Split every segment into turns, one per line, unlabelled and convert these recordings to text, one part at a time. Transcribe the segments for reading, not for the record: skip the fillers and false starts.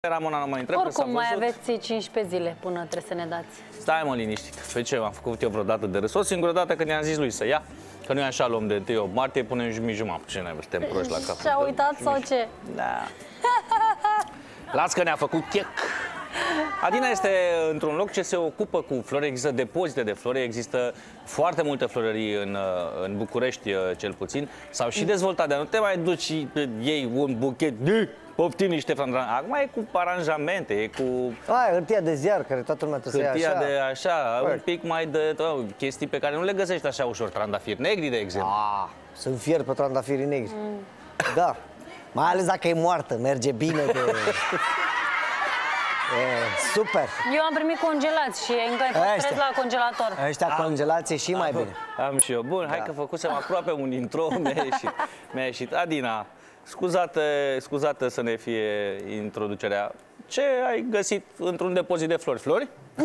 Ramona nu mă întreabă.
Oricum, mai aveți 15 zile până trebuie să ne dați.
Stai mă liniștit. Pe ce m-am făcut eu vreodată de râs? O singură dată când i-am zis lui să ia. Că nu e așa, luăm de 1 martie, punem jumătate. Ce ne suntem proști la cap.
Și-a uitat sau ce?
Da. Las că ne-a făcut chec. Adina este într-un loc ce se ocupă cu flori, există depozite de flori, există foarte multe florării în București, cel puțin. S-au și dezvoltat, dar nu te mai duci și iei un buchet de poftim niște flori. Acum e cu aranjamente, e cu...
hârtia de ziar, care toată lumea trebuie să ia așa.
Hârtia de așa, un pic mai de chestii pe care nu le găsești așa ușor. Trandafiri negri, de exemplu.
Sunt fier pe trandafirii negri. Da. Mai ales dacă e moartă, merge bine de... super!
Eu am primit congelați și încă îi păstrez la congelator.
Ăștia congelați e și mai bine.
Am și eu. Bun, hai că făcusem aproape un intro, mi-a ieșit. Adina, scuzată să ne fie introducerea. Ce ai găsit într-un depozit de flori? Flori?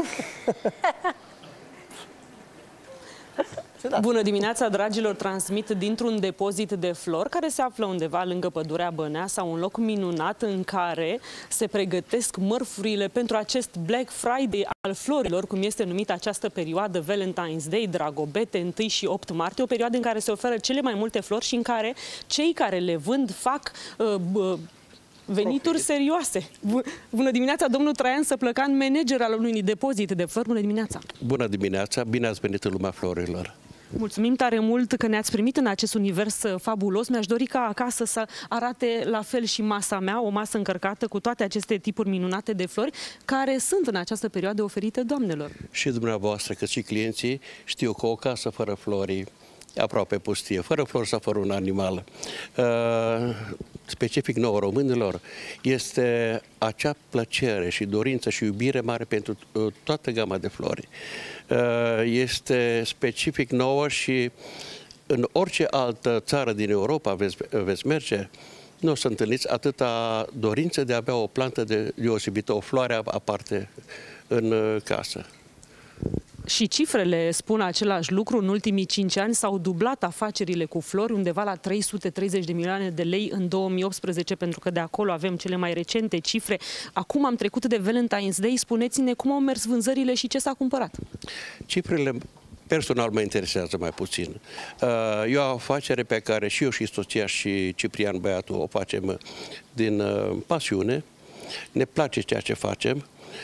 Bună dimineața, dragilor! Transmit dintr-un depozit de flori care se află undeva lângă pădurea Băneasa, un loc minunat în care se pregătesc mărfurile pentru acest Black Friday al florilor, cum este numită această perioadă, Valentine's Day, Dragobete, 1 și 8 martie, o perioadă în care se oferă cele mai multe flori și în care cei care le vând fac venituri serioase. Bună dimineața, domnul Traian Săplăcan, manager al unui depozit de flori. Bună dimineața!
Bună dimineața! Bine ați venit în lumea florilor!
Mulțumim tare mult că ne-ați primit în acest univers fabulos. Mi-aș dori ca acasă să arate la fel și masa mea, o masă încărcată cu toate aceste tipuri minunate de flori care sunt în această perioadă oferite doamnelor.
Și dumneavoastră, cât și clienții, știu că o casă fără flori aproape pustie, fără flori sau fără un animal. Specific nouă românilor este acea plăcere și dorință și iubire mare pentru toată gama de flori. Este specific nouă și în orice altă țară din Europa veți merge, nu o să întâlniți atâta dorință de a avea o plantă deosebită, o floare aparte în casă.
Și cifrele spun același lucru. În ultimii 5 ani s-au dublat afacerile cu flori, undeva la 330 de milioane de lei în 2018, pentru că de acolo avem cele mai recente cifre. Acum am trecut de Valentine's Day. Spuneți-ne cum au mers vânzările și ce s-a cumpărat.
Cifrele personal mă interesează mai puțin. E o afacere pe care și eu și soția și Ciprian, băiatul, o facem din pasiune. Ne place ceea ce facem.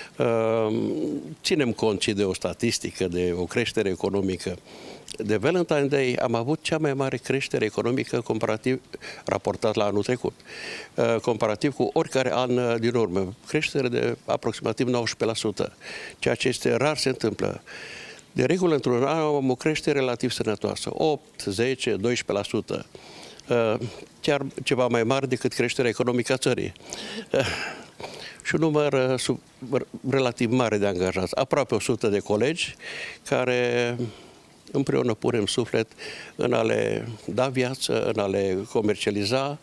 Ținem cont și de o statistică, de o creștere economică. De Valentine's Day am avut cea mai mare creștere economică comparativ, raportat la anul trecut, comparativ cu oricare an din urmă. Creștere de aproximativ 19%, ceea ce este rar se întâmplă. De regulă, într-un an am o creștere relativ sănătoasă, 8, 10, 12%, chiar ceva mai mare decât creșterea economică a țării. Și un număr relativ mare de angajați, aproape 100 de colegi care împreună punem suflet în a le da viață, în a le comercializa.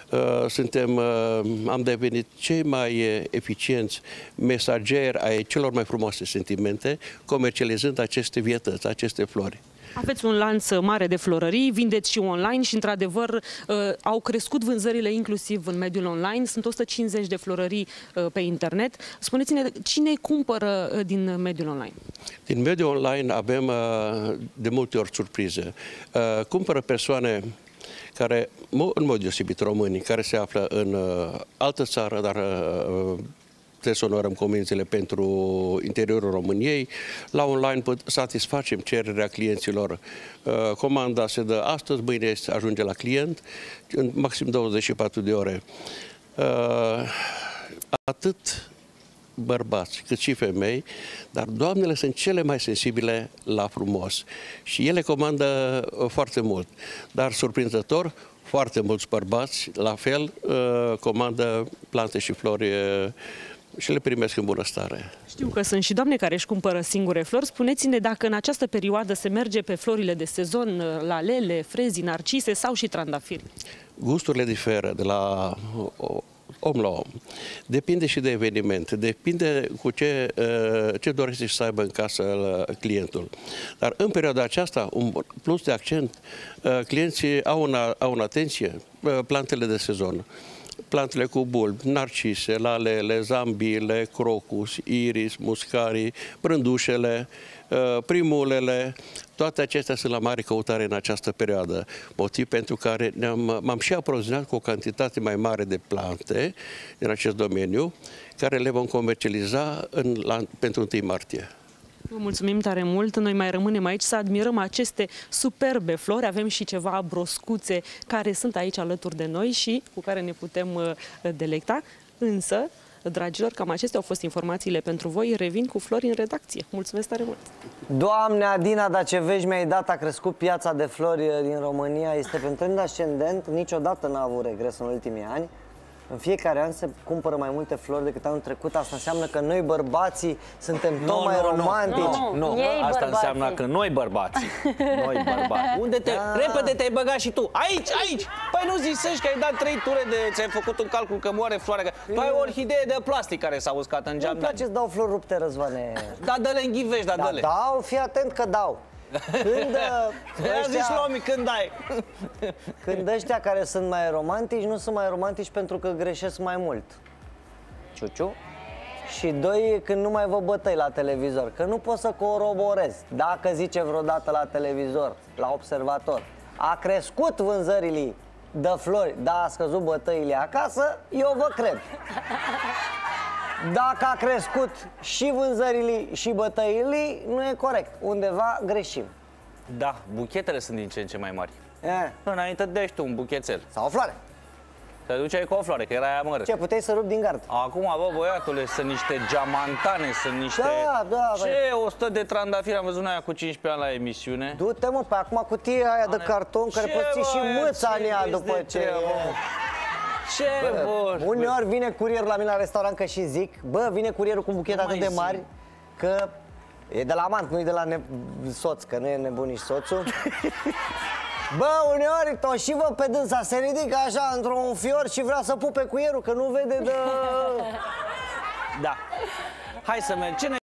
Am devenit cei mai eficienți mesageri ai celor mai frumoase sentimente, comercializând aceste vietăți, aceste flori.
Aveți un lanț mare de florării, vindeți și online și, într-adevăr, au crescut vânzările inclusiv în mediul online. Sunt 150 de florării pe internet. Spuneți-ne, cine cumpără din mediul online?
Din mediul online avem de multe ori surprize. Cumpără persoane care, în mod deosebit români, care se află în altă țară, dar trebuie să onorăm convențiile pentru interiorul României. La online satisfacem cererea clienților. Comanda se dă astăzi, mâine ajunge la client, în maxim 24 de ore. Atât bărbați cât și femei, dar doamnele sunt cele mai sensibile la frumos și ele comandă foarte mult. Dar surprinzător, foarte mulți bărbați, la fel, comandă plante și flori și le primesc în bună stare.
Știu că sunt și doamne care își cumpără singure flori. Spuneți-ne dacă în această perioadă se merge pe florile de sezon, la lele, frezii, narcise sau și trandafiri.
Gusturile diferă de la om la om. Depinde și de eveniment, depinde cu ce dorește să aibă în casă clientul. Dar în perioada aceasta, un plus de accent, clienții au în atenție plantele de sezon. plantele cu bulbi, narcise, lalele, zambiile, crocus, iris, muscarii, brândușele, primulele, toate acestea sunt la mare căutare în această perioadă, motiv pentru care m-am și aprovizionat cu o cantitate mai mare de plante în acest domeniu, care le vom comercializa pentru 1 martie.
Vă mulțumim tare mult. Noi mai rămânem aici să admirăm aceste superbe flori. Avem și ceva broscuțe care sunt aici alături de noi și cu care ne putem delecta. Însă, dragilor, cam acestea au fost informațiile pentru voi. Revin cu flori în redacție. Mulțumesc tare mult!
Doamne, Adina, dar ce vești mi-ai dat, a crescut piața de flori din România, este pe un trend ascendent, niciodată n-a avut regres în ultimii ani. În fiecare an se cumpără mai multe flori decât anul trecut. Asta înseamnă că noi bărbații suntem tot mai romantici.
Nu, asta înseamnă că noi bărbații. Unde repede te-ai băgat și tu? Aici! Păi nu zisezi că ai dat 3 ture ți-ai făcut un calcul că moare floarea. Tu ai o orhidee de plastic care s-a uscat în geam.
Nu-mi place să dau flori rupte, Răzvane.
Da, dă-le în ghivești, dă-le.
Dau, fii atent că dau. Când ăștia care sunt mai romantici, nu sunt mai romantici pentru că greșesc mai mult. Ciuciu. Și 2, când nu mai vă bătăi la televizor, că nu pot să coroborez. Dacă zice vreodată la televizor, la Observator, a crescut vânzările de flori, dar a scăzut bătăile acasă, eu vă cred. Dacă a crescut și vânzările și bătăile, nu e corect. Undeva greșim.
Da, buchetele sunt din ce în ce mai mari. Înainte dăși tu un buchețel.
Sau o floare.
Te duceai cu o floare, că era amără.
Ce, puteai să rupi din gard.
Acum, bă, băiatule, sunt niște geamantane, sunt niște...
Da,
ce, 100 de trandafiri, am văzut aia cu 15 ani la emisiune.
Du-te, mă, pe acum cutia aia de carton care poți și mâța în ea după ce...
Ce vor?
Uneori vine curierul la mine la restaurant, că și zic, bă, vine curierul cu buchete atât de mari, că e de la amant, nu e de la soț, că nu e nebun nici soțul. Bă, uneori tot și vă pe dânsa se ridică așa într-un fior și vrea să pupe cuierul, că nu vede de...
Da. Hai să mergem.